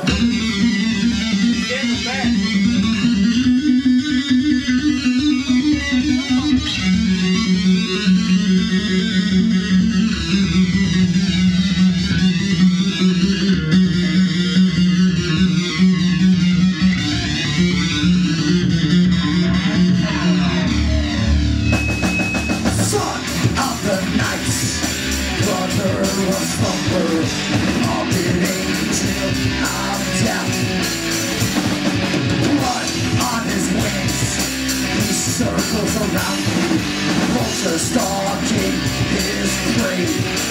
Circles around me, vultures stalking his prey.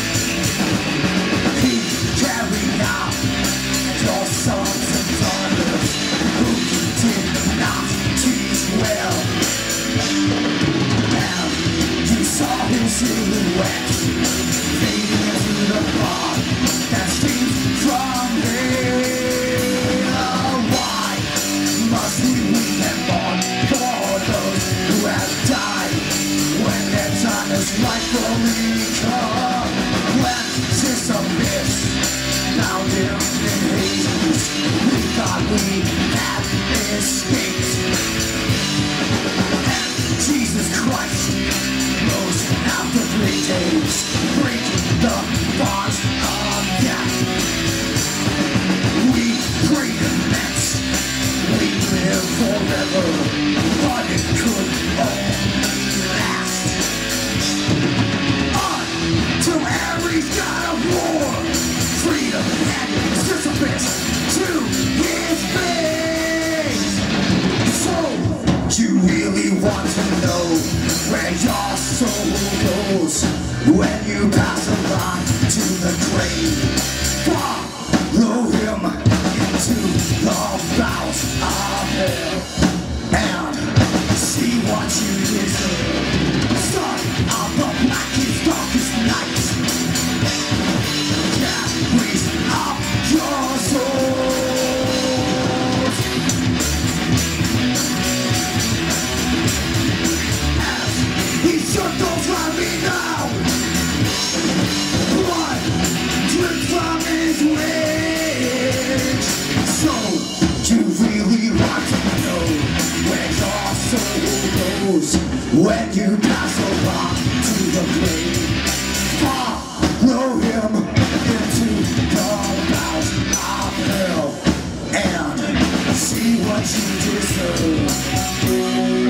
He carried out your sons and daughters who did not teach well. And you saw his silhouette fading into the fog that streams from hell. Why must we weep and mourn for those who have died when their time is rightfully come? When this abyss bound him in Hades, we thought we had escaped. And Jesus Christ rose after 3 days, breaking the bonds of death. We prayed and meant we live forever, but it could only last until every god of war, freedom and Sisyphus to his face. So, you really want to know where your soul goes when you pass along to the grave? Follow him into the bowels of hell and see what you deserve. Son of the blackest, darkest night, carries up your souls. As he circles round me now, blood drips from his wings. So, you really want to know where your soul goes when you pass along to the grave? Follow him into the bowels of hell and see what you deserve.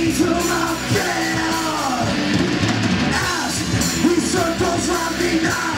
As we circles round me now.